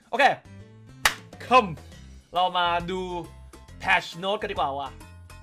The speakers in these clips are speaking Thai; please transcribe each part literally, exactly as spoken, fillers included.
โอเคคัมเรามาดู patch note กันดีกว่าว่ะ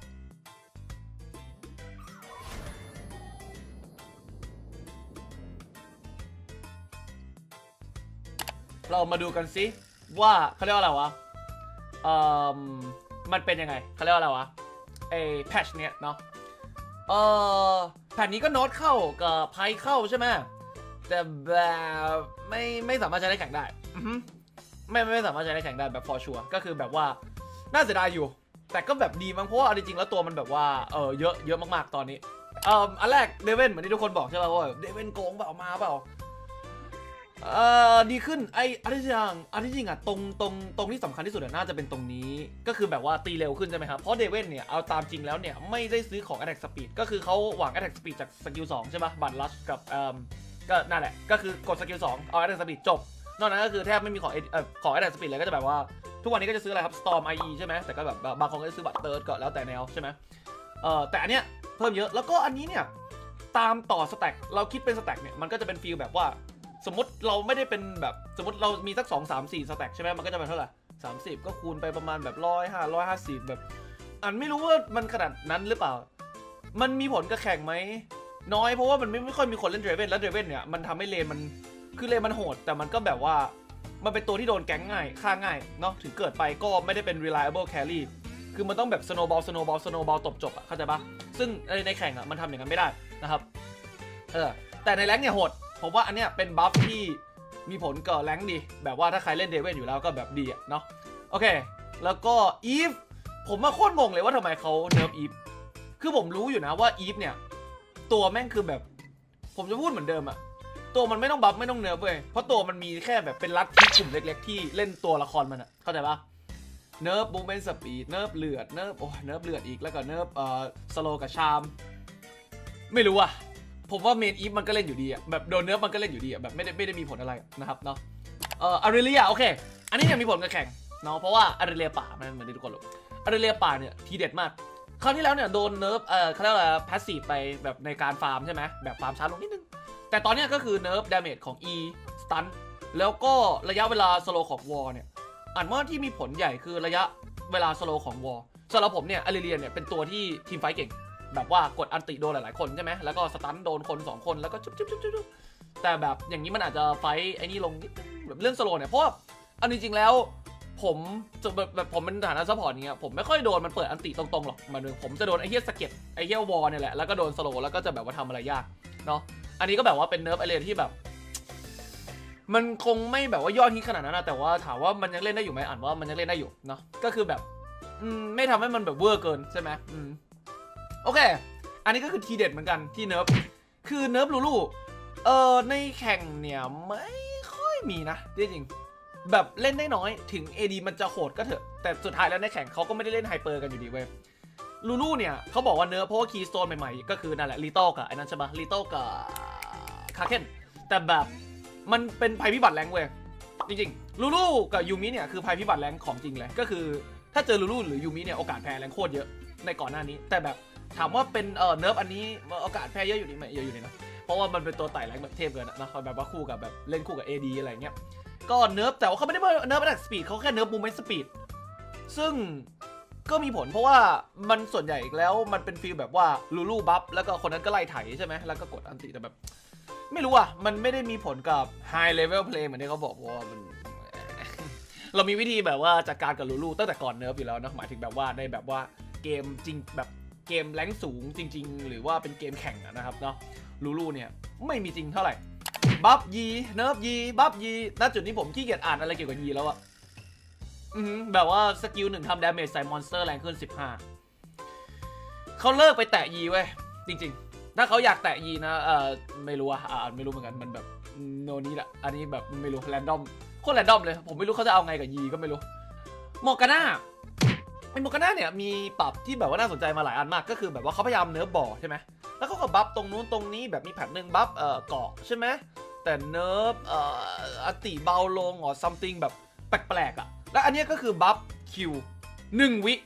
เรามาดูกันสิว่าเขาเรียกว่าอะไรวะเอ่อมันเป็นยังไงเขาเรียกว่าอะไรวะไอ้แพทช์เนี้ยเนาะเอ่อแผ่นนี้ก็โน้ตเข้ากับไพเข้าใช่ไหมแต่แบบไม่ไม่สามารถใช้ได้แข่งได้ไม่ไม่สามารถใช้ได้แข่งได้แบบ for sure ก็คือแบบว่าน่าเสียดายอยู่แต่ก็แบบดีมั้งเพราะว่าจริงๆแล้วตัวมันแบบว่าเออเยอะเยอะมากๆตอนนี้เอ่ออันแรกเดเว่นเหมือนที่ทุกคนบอกใช่ป่ะว่าเดเว่นโกงเปล่ามาเปล่าเอ่อดีขึ้นไอ้อันที่จริงอันที่จริงอ่ะตรงตรงตรงที่สำคัญที่สุดน่าจะเป็นตรงนี้ก็คือแบบว่าตีเร็วขึ้นใช่ไหมครับเพราะเดเว่นเนี่ยเอาตามจริงแล้วเนี่ยไม่ได้ซื้อของ attack speed ก็คือเขาหวัง attack speed จากสกิลสองใช่ป่ะบัตรลัชกับเอ่อก็นั่นแหละก็คือกดสกิลสองเอา attack speed จบนอกนั้นก็คือแทบไม่มีของเอ่อของ attack speed เลยก็จะแบบว่าทุกวันนี้ก็จะซื้ออะไรครับ storm ไอ อี ใช่ไหมแต่ก็แบบบางคนก็จะซื้อบัตรเติร์ดก็แล้วแต่แนวใช่ไหมเอ่อแต่อันเนี้ยเพิ่มเยอะแล้วก็อันนี้เนี่ยตามต่อสแต็กเราคิดเป็นสแต็กเนี่ยมันก็จะเป็นฟีลแบบว่าสมมติเราไม่ได้เป็นแบบสมมติเรามีสักสองสามสี่สแต็กใช่ไหมมันก็จะเป็นเท่าไหร่สามสิบก็คูณไปประมาณแบบร้อยห้าร้อยห้าสิบแบบอันไม่รู้ว่ามันขนาดนั้นหรือเปล่ามันมีผลกับแข่งไหมน้อยเพราะว่ามันไม่ไม่ค่อยมีคนเล่นเดรเว่นแล้วเดรเว่นเนี่ยมันทำให้เลนมันคือเลนมันโหดแต่มันก็แบบว่ามันเป็นตัวที่โดนแก๊งง่ายฆ่าง่ายเนาะถึงเกิดไปก็ไม่ได้เป็น reliable carry คือมันต้องแบบ snowball snowball snowball ตบจบอะเข้าใจปะซึ่งในในแข่งอะมันทำอย่างนั้นไม่ได้นะครับเออแต่ในแรงค์เนี่ยโหดผมว่าอันเนี้ยเป็นบัฟที่มีผลกับแรงค์ดีแบบว่าถ้าใครเล่นเดเว่นอยู่แล้วก็แบบดีอะเนาะโอเคแล้วก็อีฟผมมาโคตรงงเลยว่าทำไมเขาเนิร์ฟอีฟคือผมรู้อยู่นะว่าอีฟเนี่ยตัวแม่งคือแบบผมจะพูดเหมือนเดิมอะตัวมันไม่ต้องบัฟไม่ต้องเนิร์ฟเว้ยเพราะตัวมันมีแค่แบบเป็นลัทธิกลุ่มเล็กๆที่เล่นตัวละครมันอะเข้าใจปะเนิร์ฟบูมเมนต์สปีดเนิร์ฟเลือดเนิร์ฟโอ้เนิร์ฟเลือดอีกแล้วก็เนิร์ฟเอ่อสโลกับชามไม่รู้อะผมว่าเมนอีฟมันก็เล่นอยู่ดีอะแบบโดนเนิร์ฟมันก็เล่นอยู่ดีอะแบบไม่ได้ไม่ได้มีผลอะไรนะครับเนาะเอ่ออาริเลียโอเคอันนี้เนี่ยมีผลกับแข่งเนาะเพราะว่าอาริเลียป่ามันเหมือนที่ทุกคนรู้อาริเลียป่าเนี่ยทีเด็ดมากคราวที่แล้วเนี่ยโดนเนิร์ฟเอ่อเขาเรียกว่าพาสซีฟไปแบบในการฟาร์มใช่ไหมแบบฟาร์มช้าลงนิดนึงแต่ตอนนี้ก็คือเนิร์ฟดาเมจของ E สตันแล้วก็ระยะเวลาสโลของวอลเนี่ยอ่านว่าที่มีผลใหญ่คือระยะเวลาสโลของวอลสำหรับผมเนี่ยอาริเลียเนี่ยเป็นตัวที่ทีมไฟเก่งแบบว่ากดอันติโดนหลายๆคนใช่ไหมแล้วก็สตันโดนคนสองคนแล้วก็จุ๊บจุ๊บจุ๊บจุ๊บแต่แบบอย่างนี้มันอาจจะไฟไอ้นี่ลงนิดนึงแบบเรื่องสโลเนี่ยเพราะว่าอันจริงๆแล้วผมแบบแบบผมเป็นฐานะซัพพอร์ตอย่างเงี้ยผมไม่ค่อยโดนมันเปิดอันติตรงๆหรอกมันผมจะโดนไอ้เหี้ยสเก็ตไอ้เหี้ยวอลเนี่ยแหละแล้วก็โดนสโลแล้วก็จะแบบว่าทำอะไรยากเนาะอันนี้ก็แบบว่าเป็นเนิร์ฟไอเลนที่แบบมันคงไม่แบบว่ายอดฮิตขนาดนั้นนะแต่ว่าถามว่ามันยังเล่นได้อยู่ไหมอ่านว่ามันยังเล่นได้อยู่เนาะก็คือแบบอืมไม่ทำให้มันแบบเวอร์เกินใช่ไหมอืมโอเคอันนี้ก็คือทีเด็ดเหมือนกันที่เนิร์ฟคือเนิร์ฟลูลูเออในแข่งเนี่ยไม่ค่อยมีนะจริงแบบเล่นได้น้อยถึง เอ ดี มันจะโหดก็เถอะแต่สุดท้ายแล้วในแข่งเขาก็ไม่ได้เล่นไฮเปอร์กันอยู่ดีเว้ยลูลูเนี่ยเขาบอกว่าเนิร์ฟเพราะว่าคีย์สโตนใหม่ๆก็คือนั่นแหละลีโต้กับไอ้นั่นใช่ปะลีโต้กับคาเคนแต่แบบมันเป็นภัยพิบัติแรงเว้ยจริงๆลูลูกับยูมิเนี่ยคือภัยพิบัติแรงของจริงเลยก็คือถ้าเจอลูลูหรือยูมิเนี่ยโอกาสแพ้แรงโคตรเยอะในก่อนหน้านี้แต่แบบถามว่าเป็นเออเนิร์ฟอันนี้โอกาสแพ้เยอะอยู่นี่ไหมเยอะอยู่นี่นะเพราะว่ามันเป็นตัวไต่แรงแบบเทพเกินนะแบบว่าคู่กับแบบเล่นคู่กับ เอ ดี อะไรเงี้ยก็เนิร์ฟแต่ว่าเขาไม่ได้เนิร์ฟแอตสปีดเขาแค่เนิร์ฟมูเมนต์สปีดซึ่งก็มีผลเพราะว่ามันส่วนใหญ่แล้วมันเป็นฟีลแบบว่าลูลูบัฟแล้วก็คนนั้นก็ไล่ไถใช่ไหมแล้วก็กดอันติแต่แบบไม่รู้อ่ะมันไม่ได้มีผลกับ high level play เหมือนที่เขาบอกว่ามันเรามีวิธีแบบว่าจัดการกับลูลูตั้งแต่ก่อนเนิร์ฟอยู่แล้วนะหมายถึงแบบว่าในแบบว่าเกมจริงแบบเกมแรงสูงจริงๆหรือว่าเป็นเกมแข่งนะครับเนาะลูลูเนี่ยไม่มีจริงเท่าไหร่บัฟยีเนิร์ฟยีบัฟยีณจุดนี้ผมขี้เกียจอ่านอะไรเกี่ยวกับยีแล้วอะแบบว่าสกิลหนึ่งทำดาเมจใส่มอนสเตอร์แรงขึ้นสิบห้าเขาเลิกไปแตะยีเว้ยจริงๆถ้าเขาอยากแตะยีนะเออไม่รู้อะอ่านไม่รู้เหมือนกันมันแบบโนนี้แหละอันนี้แบบไม่รู้แรนดอมโคตรแรนดอมเลยผมไม่รู้เขาจะเอาไงกับยีก็ไม่รู้โมกาน่าไอโมกาน่าเนี่ยมีปรับที่แบบว่าน่าสนใจมาหลายอันมากก็คือแบบว่าเขาพยายามเนิร์ฟบ่อใช่ไหมแล้วเขาก็บัฟตรงนู้นตรงนี้แบบมีแพทหนึ่งบัฟเอ่อเกาะใช่ไหมแต่เนิร์ฟเอ่ออติเบาลงหรือ something แบบแปลกๆอ่ะและอันนี้ก็คือบัฟคิวหนึ่งวิ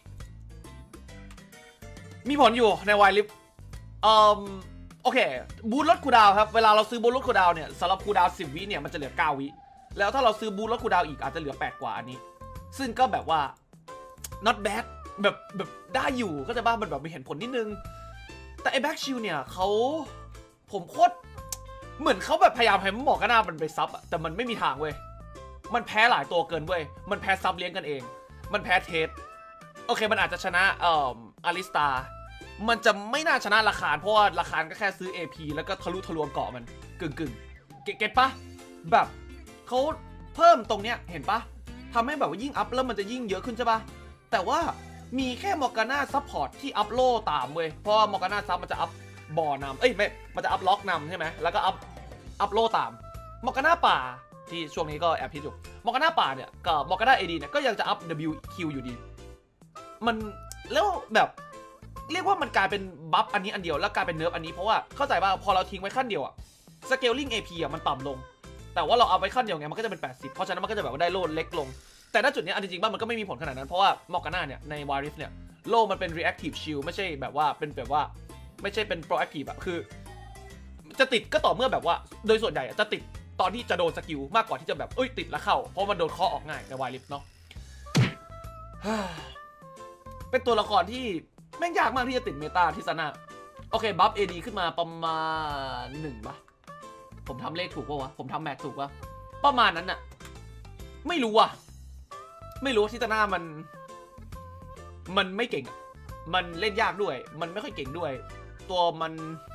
มีผลอยู่ในไวลิฟเอ่อโอเคบูทลดคูลดาวน์ครับเวลาเราซื้อบูทลดคูลดาวน์เนี่ยสำหรับคูลดาวน์สิบวิเนี่ยมันจะเหลือเก้าวิแล้วถ้าเราซื้อบูทลดคูลดาวน์อีกอาจจะเหลือแปดกว่าอันนี้ซึ่งก็แบบว่า not bad แบบแบบได้อยู่ก็จะบ้ามันแบบมีเห็นผลนิดนึงแต่ไอ้แบ็กชิลเนี่ยเขาผมโคตรเหมือนเขาแบบพยายามให้หมอกหน้ามันไปซับอะแต่มันไม่มีทางเว้ยมันแพ้หลายตัวเกินเว้ยมันแพ้ซับเลี้ยงกันเองมันแพ้เทสโอเคมันอาจจะชนะเอ่ออาริสตามันจะไม่น่าชนะราคาเพราะว่าราคาก็แค่ซื้อ เอ พี แล้วก็ทะลุทะลวงเกาะมันกึ่งกึ่งเก็ตปะแบบเขาเพิ่มตรงเนี้ยเห็นปะทำให้แบบว่ายิ่งอัพแล้วมันจะยิ่งเยอะขึ้นใช่ปะแต่ว่ามีแค่มอร์กาน่าซัพพอร์ตที่อัพโลตามเว้ยเพราะว่ามอร์กาน่าซับมันจะอัพบอนำเอ้ยไม่มันจะอัพล็อกนำใช่ไหมแล้วก็อัพอัพโลตามมอร์กาน่าป่าที่ช่วงนี้ก็แอบพิจอยู่มอร์กาน่าป่าเนี่ยกับมอร์กาน่าเอดีเนี่ยก็ยังจะอัพ ดับเบิลยู คิว อยู่ดีมันแล้วแบบเรียกว่ามันกลายเป็นบัฟอันนี้อันเดียวแล้วกลายเป็นเนิร์ฟอันนี้เพราะว่าเข้าใจว่าพอเราทิ้งไว้ขั้นเดียวอะสเกลลิ่ง เอ พี อะมันต่ำลงแต่ว่าเราเอาไว้ขั้นเดียวไงมันก็จะเป็นแปดสิบเพราะฉะนั้นมันก็จะแบบว่าได้โลดเล็กลงแต่ณจุดนี้อันจริงๆว่ามันก็ไม่มีผลขนาดนั้นเพราะว่ามอร์กาน่าเนี่ยในวาริฟเนี่ยโลมันเป็น reactive shield ไม่ใช่แบบว่าเป็นแบบว่าไม่ใช่เป็น proactive อะคือจะติดก็ต่อเมื่อแบบว่าโดยส่วนใหญ่จะติดตอนที่จะโดนสกิลมากกว่าที่จะแบบเอ้ยติดแล้วเข้าเพราะมันโดนเคาะออกง่ายในวาริฟเนาะเป็นตัวละครที่แม่งยากมากที่จะติดเมตาทิซาน่าโอเคบัฟ เอ ดี ขึ้นมาประมาณหนึ่งป่ะผมทำเลขถูกป่ะวะผมทำแมทถูกป่ะประมาณนั้นน่ะไม่รู้ว่ะไม่รู้ทิซาน่ามันมันไม่เก่งมันเล่นยากด้วยมันไม่ค่อยเก่งด้วยตัวมัน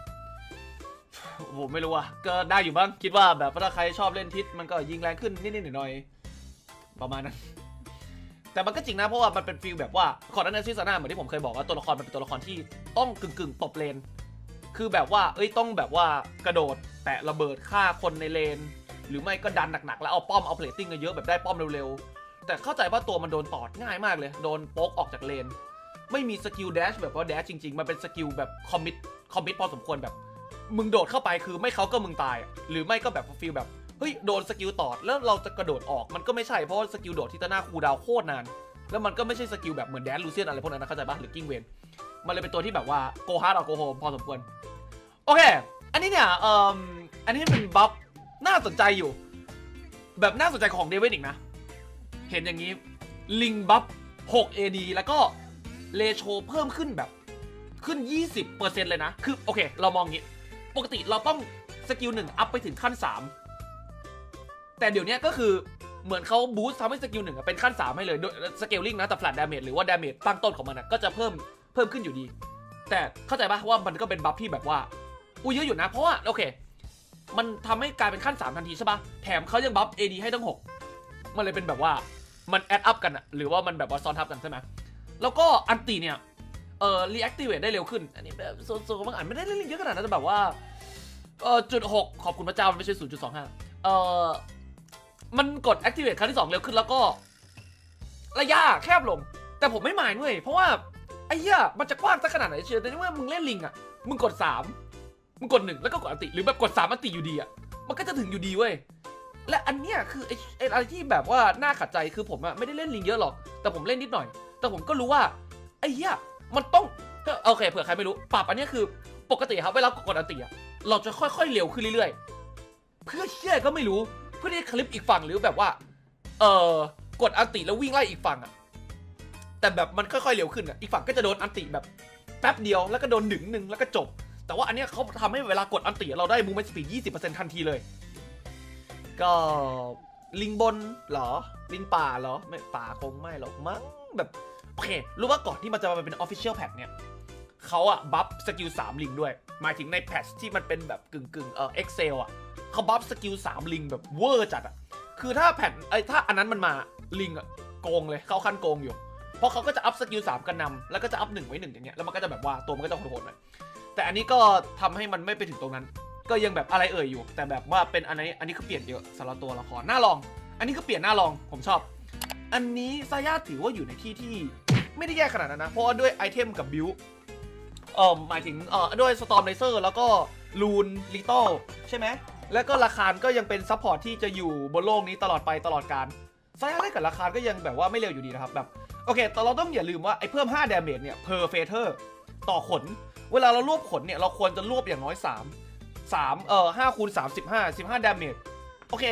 ผมไม่รู้ว่ะก็ได้อยู่บ้างคิดว่าแบบถ้าใครชอบเล่นทิศมันก็ยิงแรงขึ้นนิดๆหน่อยๆประมาณนั้นแต่มันก็จริงนะเพราะว่ามันเป็นฟีลแบบว่าก่อนหน้านี้ทิซาน่าเหมือนที่ผมเคยบอกว่าตัวละครมันเป็นตัวละครที่ต้องกึ่งๆตบเลนคือแบบว่าเอ้ยต้องแบบว่ากระโดดแตะระเบิดฆ่าคนในเลนหรือไม่ก็ดันหนักๆแล้วเอาป้อมเอาเพลตติ้งเยอะแบบได้ป้อมเร็วๆแต่เข้าใจว่าตัวมันโดนตอดง่ายมากเลยโดนโป๊กออกจากเลนไม่มีสกิลแดชแบบว่าแดชจริงๆมันเป็นสกิลแบบคอมมิตคอมมิตพอสมควรแบบมึงโดดเข้าไปคือไม่เขาก็มึงตายหรือไม่ก็แบบฟีลแบบเฮ้ยโดนสกิลตอดแล้วเราจะกระโดดออกมันก็ไม่ใช่เพราะสกิลโดดที่ตาหน้าคูลดาวน์โคตรนานแล้วมันก็ไม่ใช่สกิลแบบเหมือนแดนลูเซียนอะไรพวกนั้นนะเข้าใจปะหรือกิ้งเวนมันเลยเป็นตัวที่แบบว่าโกฮาร์ดเอาโกโฮมพอสมควรโอเคอันนี้เนี่ยเอ่ออันนี้เป็นบัฟน่าสนใจอยู่แบบน่าสนใจของเดวิดอีกนะเห็นอย่างนี้ลิงบัฟ หก เอ ดี แล้วก็เลโชเพิ่มขึ้นแบบขึ้น ยี่สิบเปอร์เซ็นต์ เลยนะคือโอเคเรามองงี้ปกติเราต้องสกิลหนึ่งอัพไปถึงขั้นสามแต่เดี๋ยวนี้ก็คือเหมือนเขาบูสต์ทำให้สกิลหนึ่งเป็นขั้นสามให้เลยโดยสเกลลิ่งนะแต่แฟลตดาเมจหรือว่าดาเมจตั้งต้นของมันนะก็จะเพิ่มเพิ่มขึ้นอยู่ดีแต่เข้าใจปะว่ามันก็เป็นบัฟที่แบบว่าอุ้ยเยอะอยู่นะเพราะว่าโอเคมันทำให้กลายเป็นขั้นสามทันทีใช่ปะแถมเขายังบัฟ เอ ดี ให้ตั้งหกมันเลยเป็นแบบว่ามันแอดอัพกันอะหรือว่ามันแบบว่าซ้อนทับกันใช่ไหมแล้วก็อันตีเนี่ยเอ่อรีแอคทีเวตได้เร็วขึ้นอันนี้แบบโซนๆบางอันไม่ได้เล่นเยอะขนาดนั้นแต่แบบว่าเอ่อจุดหกขอบคุณพระเจ้ามันไม่ใช่ ศูนย์จุดสองห้า เอ่อมันกด activate ครั้งที่สองเร็วขึ้นแล้วก็ระยะแคบลงแต่ผมไม่หมายด้วยเพราะว่าไอ้เหี้ยมันจะกว้างสักขนาดไหนเชียวแต่นี่ว่ามึงเล่นลิงอ่ะมึงกดสามมึงกดหนึ่งแล้วก็กดอันติหรือแบบกดสามอันติอยู่ดีอ่ะมันก็จะถึงอยู่ดีเว้ยและอันเนี้ยคือไอ้ไอ้อะไรที่แบบว่าน่าขัดใจคือผมอ่ะไม่ได้เล่นลิงเยอะหรอกแต่ผมเล่นนิดหน่อยแต่ผมก็รู้ว่าไอ้เหี้ยมันต้องก็โอเคเผื่อใครไม่รู้ปรับอันนี้คือปกติครับเวลากดอันติอ่ะเราจะค่อยๆเร็วขึ้นเรื่อยๆเพื่อเชี่ยก็ไม่รู้เพื่อที่คลิปอีกฝั่งหรือแบบว่าเออกดอันติแล้ววิ่งไล่อีกฝั่งอ่ะแต่แบบมันค่อยๆเร็วขึ้นอ่ะอีกฝั่งก็จะโดนอันติแบบแป๊บเดียวแล้วก็โดนหนึ่งหนึ่งแล้วก็จบแต่ว่าอันนี้เขาทำให้เวลากดอันติเราได้มูเมนต์สปีด ยี่สิบเปอร์เซ็นต์ ทันทีเลยก็ลิงบนเหรอลิงป่าเหรอไม่ป่าคงไม่หรอกมั้งแบบโอเครู้ว่าก่อนที่มันจะมาเป็น Official Patch เนี่ยเขาอะบัฟสกิลสามลิงด้วยหมายถึงในแพทช์ที่มันเป็นแบบกึ่งกึ่งเอ่อ Excel อะเขาบัฟสกิลสามลิงแบบเวอร์จัดอะคือถ้าแผ่นไอ้ถ้าอันนั้นมันมาลิงอะโกงเลยเข้าขั้นโกงอยู่เพราะเขาก็จะอัพสกิลสามกันนำแล้วก็จะอัพหนึ่งไว้หนึ่งอย่างเงี้ยแล้วมันก็จะแบบว่าตัวมันก็จะโหดๆหน่อยแต่อันนี้ก็ทำให้มันไม่ไปถึงตรงนั้นก็ยังแบบอะไรเอ่ยอยู่แต่แบบว่าเป็นอันนี้อันนี้คือเปลี่ยนเยอะสำหรับตัวละครน่าลองอันนี้คือเปลี่ยนน่าลองผมชอบอันนี้ซาย่าถือว่าอยู่ในที่ที่ไม่ได้แย่ขนาดนั้นนะเพราะว่าด้วยไอเทมกับบิวเอ่อหมายถึงเอ่อด้วยสตอร์มเลเซอร์แล้วก็ลูนลิโต้ใช่ไหมแล้วก็ราคาก็ยังเป็นซัพพอร์ตที่จะอยู่บนโลกนี้ตลอดไปตลอดกาลซาย่าเล่นกับราคาก็ยังแบบว่าไม่เร็วอยู่ดีนะครับแบบโอเคแต่เราต้องอย่าลืมว่าไอ้เพิ่มห้า damage เนี่ย per feather ต่อขนเวลาเรารวบขนเนี่ยเราควรจะรวบอย่างน้อยสาม สามเอ่อห้าคูณสาม สิบห้า สิบห้า damage โอเค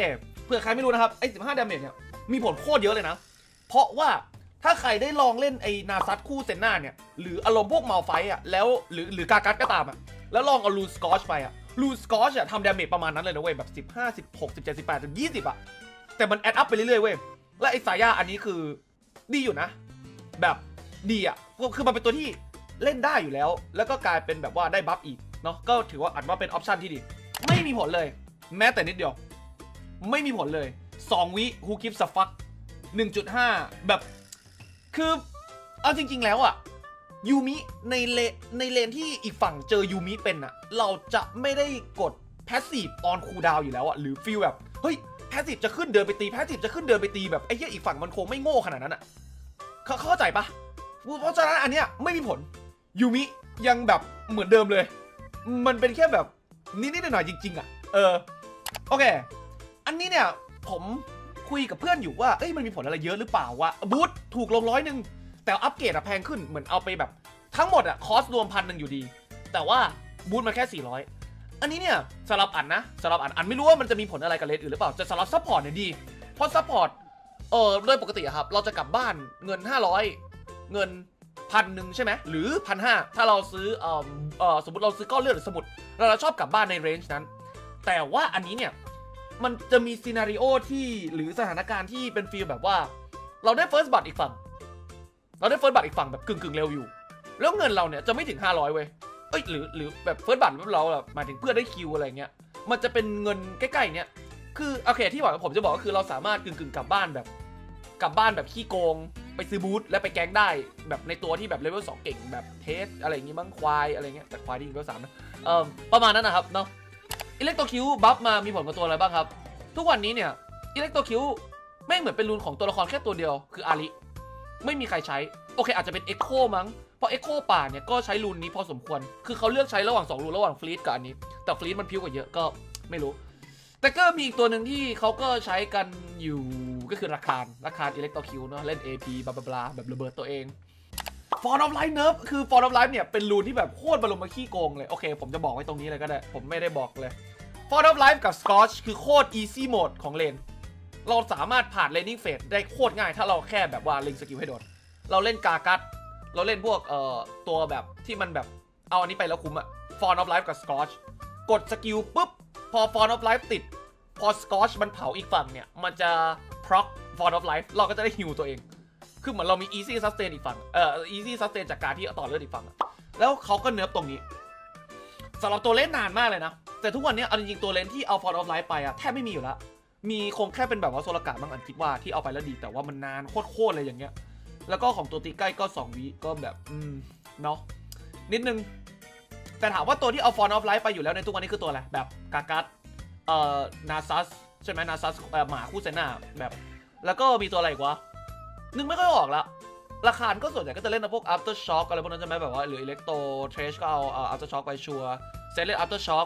เผื่อใครไม่รู้นะครับไอ้สิบห้าดาเมจเนี่ยมีผลโคตรเยอะเลยนะเพราะว่าถ้าใครได้ลองเล่นไอ้นาซัตคู่เซนน่าเนี่ยหรืออารมณ์พวกมัลไฟอ่ะแล้วหรือหรือกากัสก็ตามอ่ะแล้วลองเอาลูสกอชไปอ่ะลูสกอชอ่ะทำดาเมจประมาณนั้นเลยนะเว้ยแบบสิบห้า สิบหก สิบเจ็ด สิบแปด ถึง ยี่สิบอ่ะแต่มันแอดอัพไปเรื่อยๆเว้ยและไอ้สายาอันนี้คือดีอยู่นะแบบดีอ่ะคือมันเป็นตัวที่เล่นได้อยู่แล้วแล้วก็กลายเป็นแบบว่าได้บัฟอีกเนาะก็ถือว่าอัดว่าเป็นออปชันที่ดีไม่มีผลเลยแม้แต่นิดเดียวไม่มีผลเลยสองวิฮูกิฟสัฟฟัก หนึ่งจุดห้า แบบคือเอาจริงๆแล้วอะยูมิในเลในเลนที่อีกฝั่งเจอยูมิเป็นอะเราจะไม่ได้กดแพสซีฟออนคูลดาวน์อยู่แล้วอะหรือฟีลแบบเฮ้ยแพสซีฟจะขึ้นเดินไปตีแพสซีฟจะขึ้นเดินไปตีแบบไอ้เหี้ยอีกฝั่งมันคงไม่โง่ขนาดนั้นอะเขาเข้าใจปะเพราะฉะนั้นอันเนี้ยไม่มีผลยูมิยังแบบเหมือนเดิมเลยมันเป็นแค่แบบนิดๆหน่อยๆจริงๆอะเออโอเคอันนี้เนี่ยผมคุยกับเพื่อนอยู่ว่าเอ้ยมันมีผลอะไรเยอะหรือเปล่าวะบูทถูกลงร้อยหนึ่งแต่อัปเกรดอะแพงขึ้นเหมือนเอาไปแบบทั้งหมดอะคอสรวมพันหนึ่งอยู่ดีแต่ว่าบูทมาแค่สี่ร้อยอันนี้เนี่ยสำหรับอันนะสำหรับอันอันไม่รู้ว่ามันจะมีผลอะไรกับเลนอื่นหรือเปล่าจะสำหรับซัพพอร์ตเนี่ยดีเพราะซัพพอร์ตเออโดยปกติอะครับเราจะกลับบ้านเงินห้าร้อยเงินพันหนึ่งใช่ไหมหรือพันห้าถ้าเราซื้อเออเออสมมติเราซื้อก้อนเลือดหรือสมุดเราเราชอบกลับบ้านในเรนจ์นั้นแต่ว่าอันนี้เนี่ยมันจะมีซีนาริโอที่หรือสถานการณ์ที่เป็นฟีลแบบว่าเราได้เฟิร์สบัตอีกฝั่งเราได้เฟิร์สบัตอีกฝั่งแบบกึ่งกึ่งเร็วอยู่แล้วเงินเราเนี่ยจะไม่ถึงห้าร้อยเว้ยเอ้ยหรือหรือแบบเฟิร์สบัตเราแบบหมายถึงเพื่อได้คิวอะไรเงี้ยมันจะเป็นเงินใกล้ๆเนี้ยคือโอเคที่บอกผมจะบอกก็คือเราสามารถกึ่งกึ่งกลับบ้านแบบกลับบ้านแบบขี้โกงไปซื้อบูธและไปแก๊งได้แบบในตัวที่แบบเลเวลสองเก่งแบบเทสอะไรอย่างงี้บ้างควายอะไรเงี้ยแต่ควายที่เลเวลสามนะเอ่อประมาณนั้นนะครับเนาะอิเล็กโตคิวบัฟมามีผลกับตัวอะไรบ้างครับทุกวันนี้เนี่ยอิเล็กโตคิวแม่งเหมือนเป็นรูนของตัวละครแค่ตัวเดียวคืออาริไม่มีใครใช้โอเคอาจจะเป็นเอ็กโคมั้งเพราะเอ็กโคป่าเนี่ยก็ใช้รูนนี้พอสมควรคือเขาเลือกใช้ระหว่างสองรูนระหว่างฟลีตกับอันนี้แต่ฟลีตมันพิ้วกว่าเยอะก็ไม่รู้แต่ก็มีอีกตัวหนึ่งที่เขาก็ใช้กันอยู่ก็คือราคาราคาอิเล็กโตคิวเนาะเล่น เอ พี บลาบลาแบบระเบิดตัวเองฟอร์ดออฟไลฟ์เนิร์ฟคือฟอร์ดออฟไลฟ์เนี่ยเป็นรูนที่แบบโคตรบรรลุมาขี้โกงเลยโอเคผมจะบอกไว้ตรงนี้เลยก็ได้ผมไม่ได้บอกเลยฟอร์ดออฟไลฟ์กับสกอชคือโคตรอีซี่โหมดของเลนเราสามารถผ่านเลนนิ่งเฟสได้โคตรง่ายถ้าเราแค่แบบว่าเล็งสกิลให้โดนเราเล่นกากัดเราเล่นพวกเอ่อตัวแบบที่มันแบบเอาอันนี้ไปแล้วคุ้มอะฟอร์ดออฟไลฟ์กับสกอชกดสกิลปุ๊บพอฟอร์ดออฟไลฟ์ติดพอสกอชมันเผาอีกฝั่งเนี่ยมันจะ proc Font of Life เราก็จะได้ฮิวตัวเองคือเหมือนเรามี easy sustain อีกฝั่งเอ่อ easy sustain จากการที่ต่อเลือดอีกฝั่งแล้วเขาก็เนิร์ฟตรงนี้สำหรับตัวเล่นนานมากเลยนะแต่ทุกวันนี้เอาจริงๆตัวเล่นที่เอา Font of Life ไปอะแทบไม่มีอยู่แล้วมีคงแค่เป็นแบบว่าโซลกะบางอันคิดว่าที่เอาไปแล้วดีแต่ว่ามันนานโคตรๆเลยอย่างเงี้ยแล้วก็ของตัวตีใกล้ก็สองวิก็แบบอืมเนาะนิดนึงแต่ถามว่าตัวที่เอา Font of Life ไปอยู่แล้วในทุกวันนี้คือตัวอะไรแบบกากัสเอ่อนาซัสใช่ไหมนาซัสแบบหมาคู่เซน่าแบบแล้วก็มีตัวอะไรอีกวะนึกไม่ค่อยออกละราคาก็ส่วนใหญ่ก็จะเล่นนะพวก after shock อะไรพวกนั้นใช่ไหมแบบว่าหรือ electro trash ก็เอาเอ่อ after shock ไปชัวร์เซเลน after shock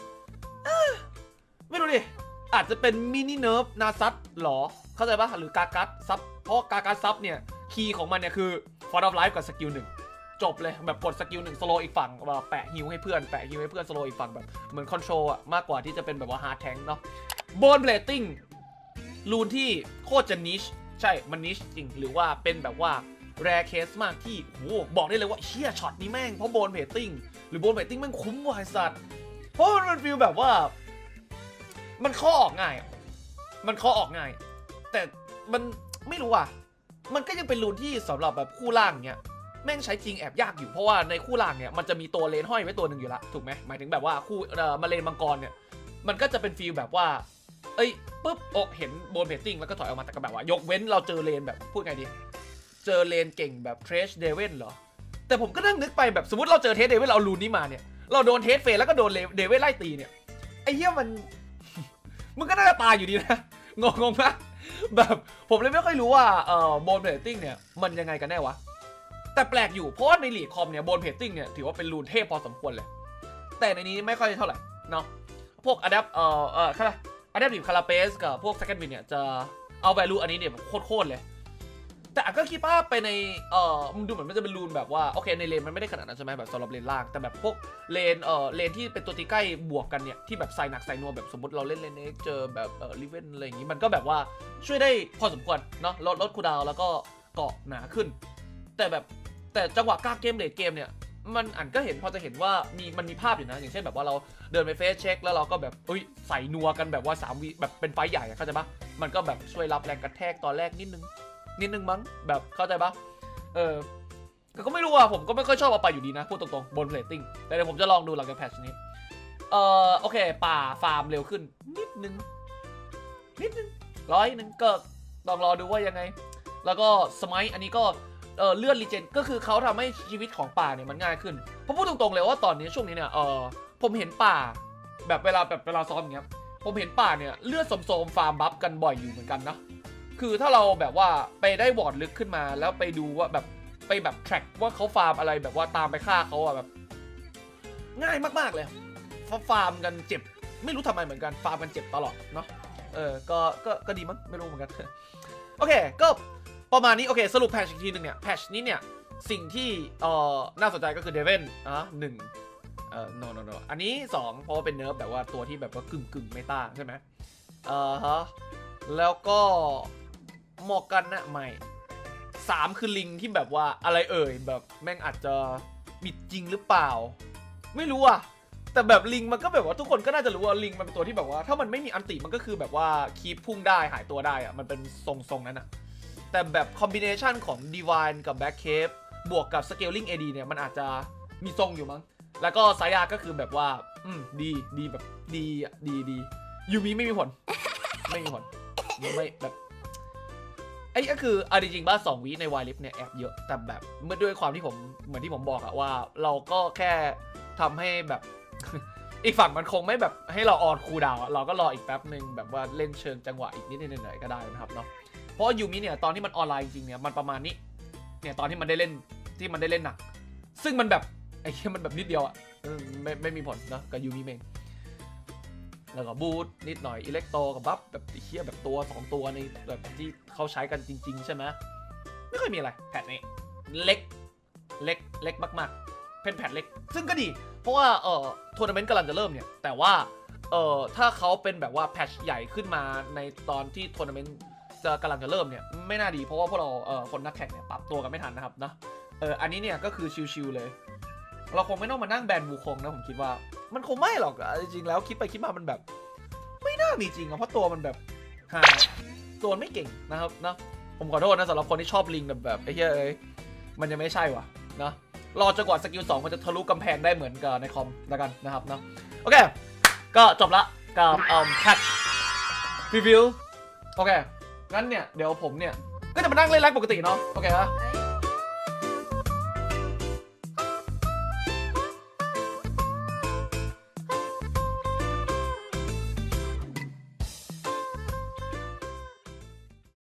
ไม่รู้ดิอาจจะเป็นมินิเนิร์ฟนาซัสหรอเข้าใจปะหรือกากัสซับเพราะกากัสซับเนี่ยคีย์ของมันเนี่ยคือ Font of Life กับสกิลหนึ่งจบเลยแบบกดสกิลหนึ่งสโลอีกฝั่งแบบแปะฮิวให้เพื่อนแปะฮิวให้เพื่อนสโลอีกฝั่งแบบเหมือนคอนโทรลอะมากกว่าที่จะเป็นแบบว่าฮาร์ดแทงค์เนาะโบนเพลตติ้งรูนที่โคตรจะนิชใช่มันนิชจริงหรือว่าเป็นแบบว่าแรร์เคสมากที่โหบอกได้เลยว่าเชี่ยช็อตนี้แม่งเพราะโบนเพลตติ้งหรือโบนเพลตติ้งแม่งคุ้มว่ะไอ้สัตว์เพราะมันเป็นฟีลแบบว่ามันข้อออกง่ายมันข้อออกง่ายแต่มันไม่รู้อ่ะมันก็ยังเป็นรูนที่สำหรับแบบคู่ล่างเนี้ยแม่งใช้จริงแอบยากอยู่เพราะว่าในคู่ล่างเนี่ยมันจะมีตัวเลนห้อยไว้ตัวหนึ่งอยู่ละถูกไหมหมายถึงแบบว่าคู่เอ่อมาเลนมังกรเนี่ยมันก็จะเป็นฟีลแบบว่าเอ้ยปุ๊บโอเห็นโบนเพตติ้งแล้วก็ถอยออกมาแต่ก็แบบว่ายกเว้นเราเจอเลนแบบพูดไงดีเจอเลนเก่งแบบเทรชเดเวนเหรอแต่ผมก็นั่งนึกไปแบบสมมติเราเจอเทสเดเวนเราลูนนี้มาเนี่ยเราโดนเทสเฟรแล้วก็โดนเดเวนไล่ตีเนี่ยไอ้เหี้ยมันมึงก็น่าจะตายอยู่ดีนะงงงปะแบบผมเลยไม่ค่อยรู้ว่าเอ่อโบนเพตติ้งเนี่ยมันยังไงกันแน่วะแต่แปลกอยู่เพราะว่าในลีกคอมเนี่ยโบนเพตติ้งเนี่ยถือว่าเป็นรูนเทพพอสมควรเลยแต่ในนี้ไม่ค่อยเท่าไหร่เนาะพวกอะแดปเอ่อเอ่อค่ะอะแดปติฟคาราเปสกับพวกเซคันด์วินเนี่ยจะเอาแวลูอันนี้เนี่ยโคตรๆเลยแต่ก็คิดว่าไปในเออมันดูเหมือนมันจะเป็นรูนแบบว่าโอเคในเลนมันไม่ได้ขนาดนั้นใช่ไหมแบบสำหรับเลนล่างแต่แบบพวกเลนเออเลนที่เป็นตัวตีใกล้บวกกันเนี่ยที่แบบใส่หนักใส่นัวแบบสมมติเราเล่นเลนเอ็กเจอแบบเออลิเวนอะไรอย่างงี้มันก็แบบว่าช่วยได้พอสมควรเนาะลดลดคูลดาวน์แล้วก็เกาะหนาขึ้นแต่แบบแต่จังหวะกลางเกมเลนเกมเนี่ยมันอันก็เห็นพอจะเห็นว่ามีมันมีภาพอยู่นะอย่างเช่นแบบว่าเราเดินไปเฟสเช็คแล้วเราก็แบบเอ้ยใส่นัวกันแบบว่าสามวิแบบเป็นไฟใหญ่เข้าใจปะมันก็แบบช่วยรับแรงกระแทกตอนแรกนิดนึงนิดนึงมั้งแบบเข้าใจปะเออก็ไม่รู้อ่ะผมก็ไม่ค่อยชอบเอาไปอยู่ดีนะพูดตรงๆบนเพลตติ้งแต่เดี๋ยวผมจะลองดูหลังจากแพทช์นี้เออโอเคป่าฟาร์มเร็วขึ้นนิดนึงนิดนึงร้อยนึงก็ลองรอดูว่ายังไงแล้วก็สมัยอันนี้ก็เออเลื่อนรีเจนก็คือเขาทำให้ชีวิตของป่าเนี่ยมันง่ายขึ้นเพราะพูดตรงๆเลยว่าตอนนี้ช่วงนี้เนี่ยเออผมเห็นป่าแบบเวลาแบบเวลาซ้อมอย่างเงี้ยผมเห็นป่าเนี่ยเลือดโสมๆฟาร์มบัฟกันบ่อยอยู่เหมือนกันนะคือถ้าเราแบบว่าไปได้วอร์ดลึกขึ้นมาแล้วไปดูว่าแบบไปแบบแทร็กว่าเขาฟาร์มอะไรแบบว่าตามไปฆ่าเขาอะแบบง่ายมากๆเลยฟาร์มกันเจ็บไม่รู้ทำไมเหมือนกันฟาร์มกันเจ็บตลอดเนาะเออก็ก็ก็ดีมั้งไม่รู้เหมือนกันโอเคก็ประมาณนี้โอเคสรุปแพทช์อีกทีหนึ่งเนี่ยแพทช์นี้เนี่ยสิ่งที่เอ่อน่าสนใจก็คือเดเวนอ่ะหนึ่งเอ่อ no no no อันนี้สองเพราะว่าเป็นเนิร์ฟแบบว่าตัวที่แบบว่ากึ่งกึ่งเมตาใช่ไหมเอ่อฮะแล้วก็หมอกกันนะไม่สามคือลิงที่แบบว่าอะไรเอ่ยแบบแม่งอาจจะมีจริงหรือเปล่าไม่รู้อะแต่แบบลิงมันก็แบบว่าทุกคนก็น่าจะรู้ว่าลิงมันเป็นตัวที่แบบว่าถ้ามันไม่มีอันติมันก็คือแบบว่าคีปพุ่งได้หายตัวได้อะมันเป็นทรงๆนั้นอะแต่แบบคอมบิเนชันของ Divine กับ Back Cave บวกกับ Scaling เอ ดี เนี่ยมันอาจจะมีทรงอยู่มั้งแล้วก็สายาก็คือแบบว่าอืมดีดีแบบดีอ่ะดีดียูมิไม่มีผลไม่มีผลไม่แบบไอ้ก็คือเอาจริงๆบ้าสองวิในวายลิฟเนี่ยแอบเยอะแต่แบบเมื่อด้วยความที่ผมเหมือนที่ผมบอกอะว่าเราก็แค่ทำให้แบบ อีกฝั่งมันคงไม่แบบให้เราออนคูลดาวน์เราก็รออีกแป๊บหนึ่งแบบว่าเล่นเชิงจังหวะอีกนิดหน่อยๆก็ได้นะครับเนาะเพราะยูมิเนี่ยตอนที่มันออนไลน์จริงๆเนี่ยมันประมาณนี้เนี่ยตอนที่มันได้เล่นที่มันได้เล่นหนักซึ่งมันแบบไอ้เหี้ยมันแบบนิดเดียวอะไม่ไม่มีผลนะกับยูมิเองแล้วก็บูทนิดหน่อยอิเล็กโตกับบัฟแบบเหี้ยแบบตัวสองตัวในแบบที่เขาใช้กันจริงๆใช่ไหมไม่ค่อยมีอะไรแพทนี้เล็กเล็กเล็กมากๆเป็นแพทเล็กซึ่งก็ดีเพราะว่าเอ่อทัวร์นาเมนต์กำลังจะเริ่มเนี่ยแต่ว่าเอ่อถ้าเขาเป็นแบบว่าแพทใหญ่ขึ้นมาในตอนที่ทัวร์นาเมนต์จะกำลังจะเริ่มเนี่ยไม่น่าดีเพราะว่าพวกเราเอ่อคนนักแข่งเนี่ยปรับตัวกันไม่ทันนะครับนะเอออันนี้เนี่ยก็คือชิวๆเลยเราคงไม่ต้องมานั่งแบนวูคงนะผมคิดว่ามันคงไม่หรอกจริงๆแล้วคิดไปคิดมามันแบบไม่น่ามีจริงอะเพราะตัวมันแบบหาตัวไม่เก่งนะครับนะผมขอโทษนะสำหรับคนที่ชอบลิงแบบแบบไอ้เหี้ยเอ้ยมันยังไม่ใช่ว่ะนะรอจนกว่าสกิลสองมันจะทะลุกำแพงได้เหมือนกับในคอมแล้วกันนะครับนะโอเคก็จบละกับเอ่อแพทรีวิวโอเคงั้นเนี่ยเดี๋ยวผมเนี่ยก็จะมานั่งเล่นไลฟ์ปกติเนาะโอเคปะ